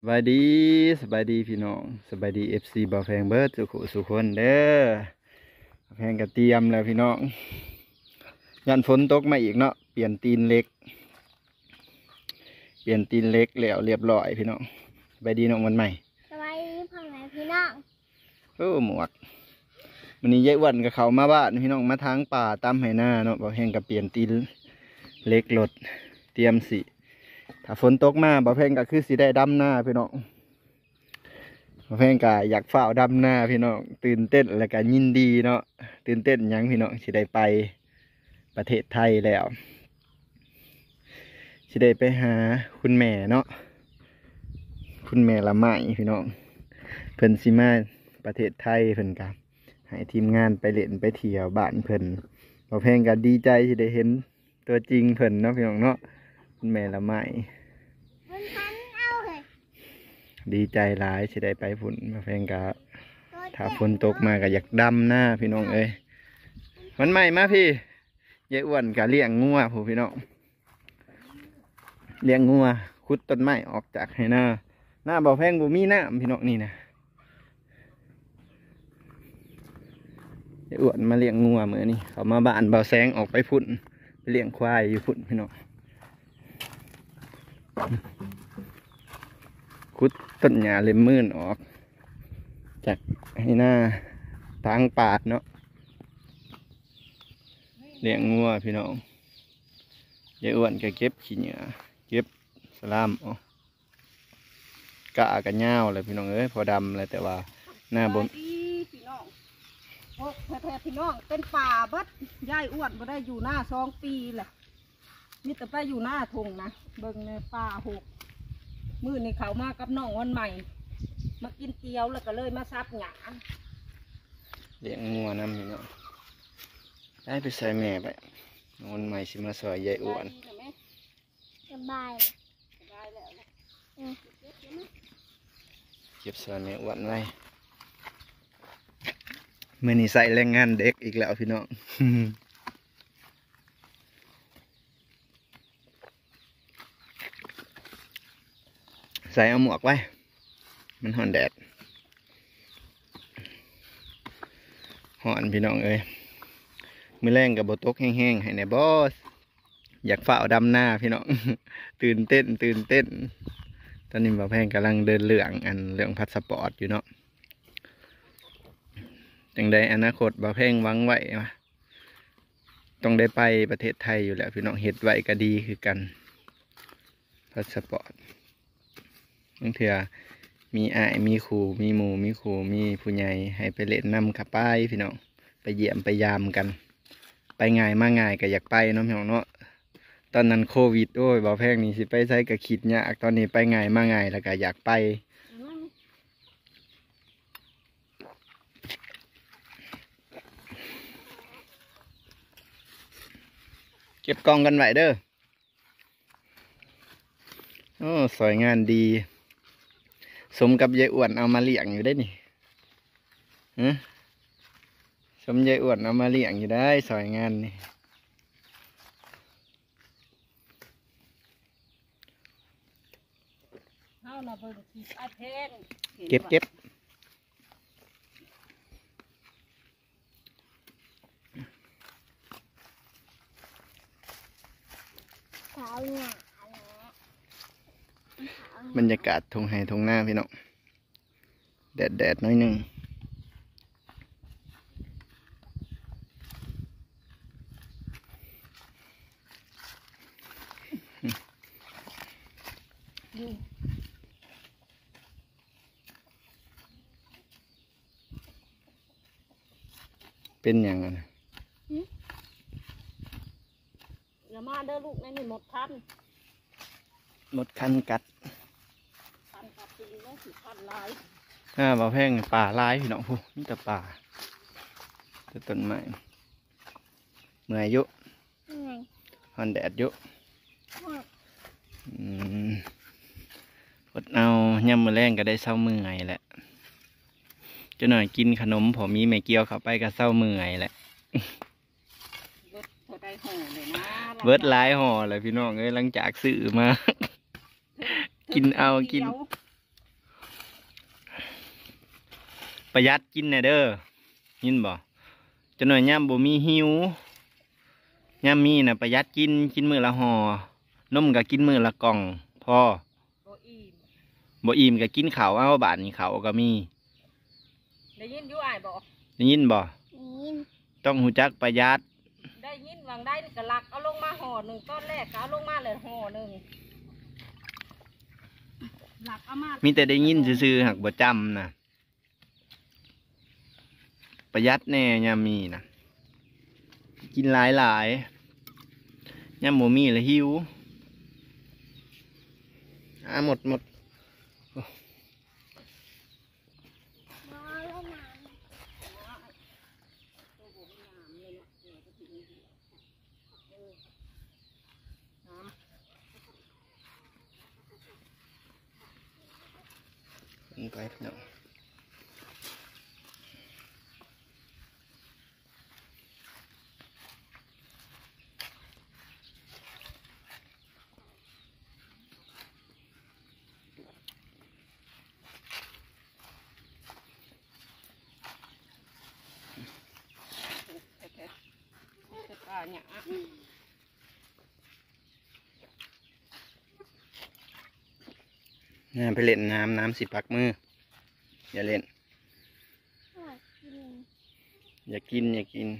สบายดีสบายดีพี่น้องสบายดีFCบ่าวแพงเบิร์ดสุคนเด้อบ่าวแพงก็เตรียมแล้วพี่น้องยันฝนตกมาอีกเนาะเปลี่ยนตีนเล็กแล้วเรียบร้อยพี่น้องสบายดีน้องวันใหม่สบายดีพ่อแม่พี่น้องโอ้หมวกวันนี้ยายอ้วนกับเขามาบ้านพี่น้องมาทางป่าตามไหหน้าเนาะบ่าวแพงก็เปลี่ยนตีนเล็กรถเตรียมสิถ้าฝนตกมาบ่าวแพงก็คือสิได้ดำหน้าพี่น้องบ่าวแพงก็อยากฝ้าวดำหน้าพี่น้องตื่นเต้นและก็ยินดีเนาะตื่นเต้นหยังพี่น้องสิได้ไปประเทศไทยแล้วสิได้ไปหาคุณแม่เนาะคุณแม่ละไม้พี่น้องเพิ่นสิมาประเทศไทยเพิ่นก็ให้ทีมงานไปเล่นไปเที่ยวบ้านเพิ่นบ่าวแพงก็ดีใจสิได้เห็นตัวจริงเพิ่นเนาะพี่น้องเนาะคุณแม่ละไม้มันพันเอาเลยดีใจหลายสิได้ไปพุ่นบ่าวแพงก็ถ้าฝนตกมาก็อยากดำหน้าพี่น้องเอ้ยมันใหม่มาพี่ยายอ้วนก็เลี้ยงงัวผู้พี่น้องเลี้ยงงัวขุดต้นไม้ออกจากให้หน้าบ่าวแพงบ่มีน้ำพี่น้องนี่นะยายอ้วนมาเลี้ยงงัวมื้อนี้เขามาบ้านบ่าวแสงออกไปพุ่นไปเลี้ยงควายอยู่พุ่นพี่น้องขุดต้นหญ้าเล็มมื่นออกจากให้หน้าทางป่าเนาะเลี้ยงงัวพี่น้องยายอ้วนก็เก็บขี้เหงื่อเก็บสลามอ๋อกะกันยาวเลยพี่น้องเอ้ยพอดำเลยแต่ว่าหน้าบนพี่น้องโอ้แท้ๆพี่น้องเป็นป่าเบิดยายอ้วนบ่ได้อยู่หน้า2 ปีแหละนี่แต่ไปอยู่หน้าทงนะเบิ่งในป่า6มื้อนี่เขามากับน้องวันใหม่มากินเตียวแล้วก็เลยมาซับหยาเลี้ยงงัวน้ำพี่น้องได้ไปใส่แม่ไปวันใหม่สิมาสอยยายอ้วนสบายสบายแล้วเก็บสอยแม่อ้วนไว้เมื่อนี้ใส่แรงงานเด็กอีกแล้วพี่น้อง ใส่เอาหมวกไว้มันห่อนแดดห่อนพี่น้องเอ้ยมือแรงกับบตกแห้งๆให้ในบอสอยากฝ่าดำหน้าพี่น้อง ตื่นเต้นตอนนี้บ่าวแพงกำลังเดินเรื่องพาสปอร์ตอยู่เนาะจังใดอนาคตบ่าวแพงหวังไว้ต้องได้ไปประเทศไทยอยู่แล้วพี่น้องเฮ็ดไว้ก็ดีคือกันพาสปอร์ตบางเถื่อมีอ้ายมีครูมีหมู่มีครูมีผู้ใหญ่ให้ไปเล่นนำขับไปพี่น้องไปเยี่ยมไปยามกันไปง่ายมาง่ายก็อยากไปเนาะพี่น้องเนาะตอนนั้นโควิดโอ้ยบ่าวแพงนี่สิไปใช้ก็คิดยากตอนนี้ไปง่ายมาง่ายแล้วก็อยากไปเก็บกองกันไว้เด้อโอ้สวยงานดีสมกับยายอ้วนเอามาเลี้ยงอยู่ได้นี่สมยายอ้วนเอามาเลี้ยงอยู่ได้สวยงานนี่เฮาน่ะเบิ่งสิอาแพงเก็บสาวเนี่ยบรรยากาศทงไห่ทงหน้าพี่น้องแดดน้อยหนึ่งเป็นอย่างนั้นอย่ามาเด้อลูกในนี่หมดคันกัดปีแล้วสิคันลายบ่าวแพงป่าลายพี่น้องพูนี่แต่ป่าแต่ต้นไม้เมื่อยเยอะฮอนแดดเยอะอดเอาย่ำมือแรงก็ได้เศร้าเมื่อยแหละจะหน่อยกินขนมผมมีแม่เกียวเข้าไปก็เศร้าเมื่อยแหละเบิดหลายห่อเลยพี่น้องเอ้ยหลังจากซื้อมา กินเอากินประหยัดกินแน่เด้อยินบ่จะหน่อยย่ำบ่มีหิวย่ำมีน่ะประหยัดกินมื้อละห่อนมก็กินมื้อละกล่องพอโบอีมบ่อิ่มก็กินข้าวเอาบาดนี้ข้าวก็มีได้ยินอยู่อ้ายบอกได้ยินบ่นี่ต้องหูจักประหยัดได้ยินวางได้นี่ก็หลักเอาลงมาห่อหนึ่งต้นแรกก็เอาลงมาเลยห่อหนึ่งหลักเอามามีแต่ได้ยินซื่อๆหักบ่จำนะประหยัดแน่ยามมีนะกินหลายยามบ่มีแล้วหิวหมดมอแล้วน้ไปพี่น้องไปเล่นน้ำสิพักมืออย่าเล่นำหัวกินอย่ากิน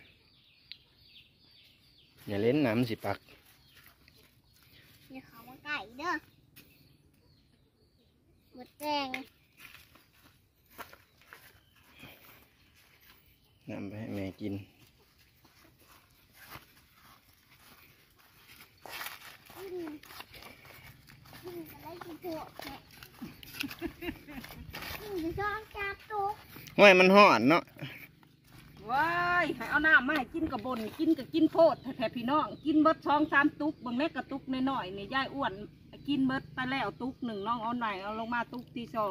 อย่าเล่นน้ำสิปักอย่าเข้ามาใกล้เด้อหมดแดงน้ำไปให้แม่กินอะไรกินพวกแม่จะชอบจับตุ๊กห้วยมันห่อนเนาะว้ายให้เอาน้ำมาให้กินกับบนกินกับกินโพดแท้ๆพี่น้องกินเบิด2-3ตุกบางแม่กระตุกน้อยๆนี่ยายอ้วนกินเบิดไปแล้วตุกหนึ่งน้องเอาไหนเอาลงมาตุกที่สอง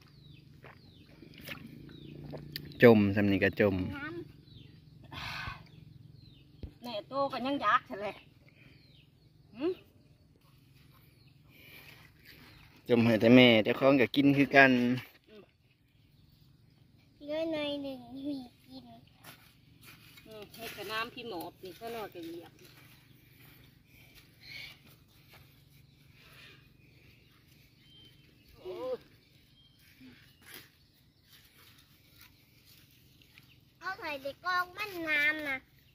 จมสำนีก็จมน้แน่โตกันยังอยากใช่เลยจมให้แต่แม่แต่ของก็กินคือกันำเยอะหน่อยหนึ่งหีกินให้แต่น้ำพี่หมอบนี่ก็นอนกันเหยียบเอาใส่ในกล่องมันน้ำนะ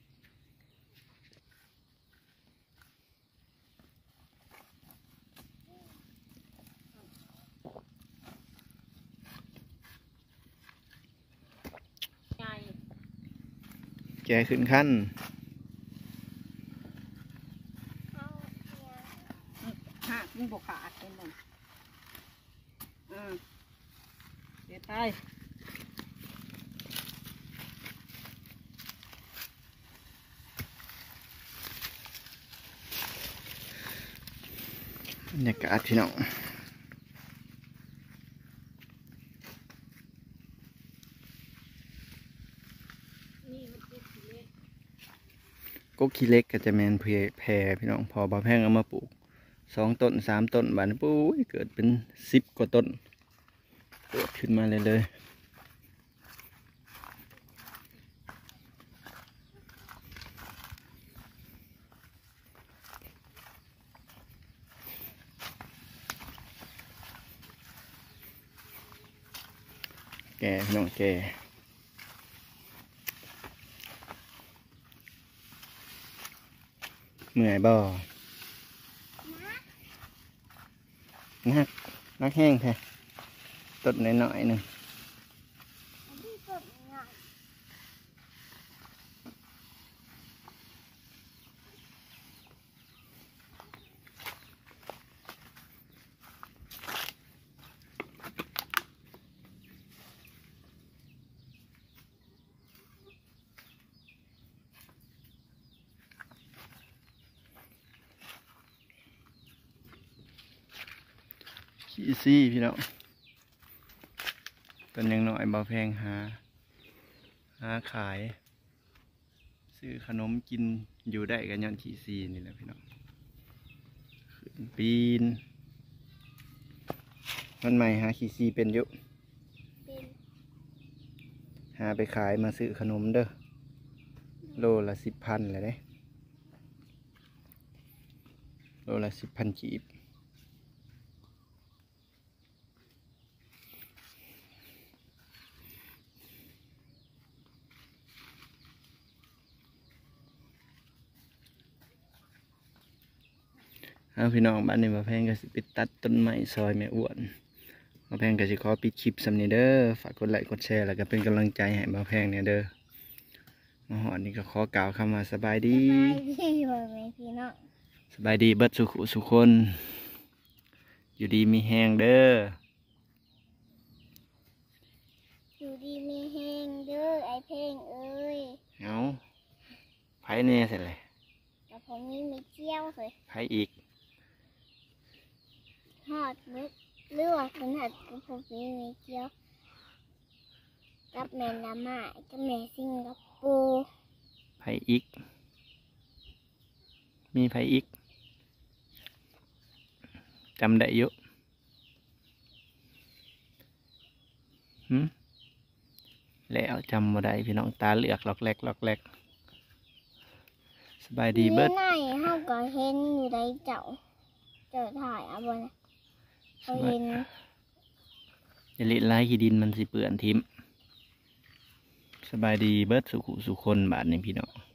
ไงแกขึ้นขั้นเอาเนี่ยหักมึงบกขาดเป็นมันเดี๋ยวตายบรรยากาศพี่น้องนี่มันเป็นสีเล็กก็ขี้เล็กก็จะแมนแพรพี่น้องพอบ่าแพงเอามาปลูก2 ต้น 3 ต้นบานปุ้ยเกิดเป็น10 กว่าต้นเกิดขึ้นมาเลยแกพี่น้องแกเมื่อยบ่นักแห้งแท้ต้นน้อยๆหนึ่งอันที่สุดเนี่ยขี้ซี่พี่น้องต้นยังน้อยบ่แพงหาขาย ซื้อขนมกินอยู่ได้กันย้อนขี้ซี่นี่แหละพี่น้องขึ้นปีนมันใหม่หาขี้ซี่เป็นอยู่เป็นาไปขายมาซื้อขนมเด้อโลละ10,000เลยเด้โลละ10,000กีบเอาพี่น้องบ้านนี้มาแพงก็สิไปตัดต้นไม้ซอยแม่อ้วนมาแพงก็สิขอปิดคลิปสำนี้เด้อฝากกดไลค์กดแชร์แล้วก็เป็นกำลังใจให้มาแพงเนี่ยเด้อมาหอดนี่ก็ขอกล่าวคำว่าสบายดีพี่ว่าไหมพี่น้องสบายดีเบิดสุขสุขคนอยู่ดีมีแหงเด้ออยู่ดีมีแห้งเด้อไอเพลงเอ้ยเอาไผเนี่ยเสร็จเลยแต่ผมนี่มีเจียวเลยไผอีกหอดมึกเลือกขนาดกับผมนี่มีเจียวกับแม่น้ำมากับแม่สิงคโปร์ไผอีก มีไผอีกจำได้เยอะแล้วจำบ่ได้พี่น้องตาเหลือกหลอกแหลกหลอกแหลกสบายดีเบิดในห้องก็เห็นอยู่ในเจ้าถ่ายเอาบนเขาเห็นอย่าเละลายขี้ดินมันสิเปื่อนทิมสบายดีเบิดสุขสุขคนบาทนี่พี่น้อง